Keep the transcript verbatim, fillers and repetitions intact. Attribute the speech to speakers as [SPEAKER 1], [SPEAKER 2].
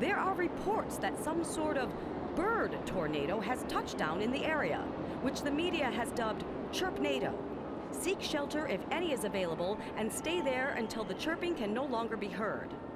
[SPEAKER 1] There are reports that some sort of bird tornado has touched down in the area, which the media has dubbed Chirpynado. Seek shelter if any is available and stay there until the chirping can no longer be heard.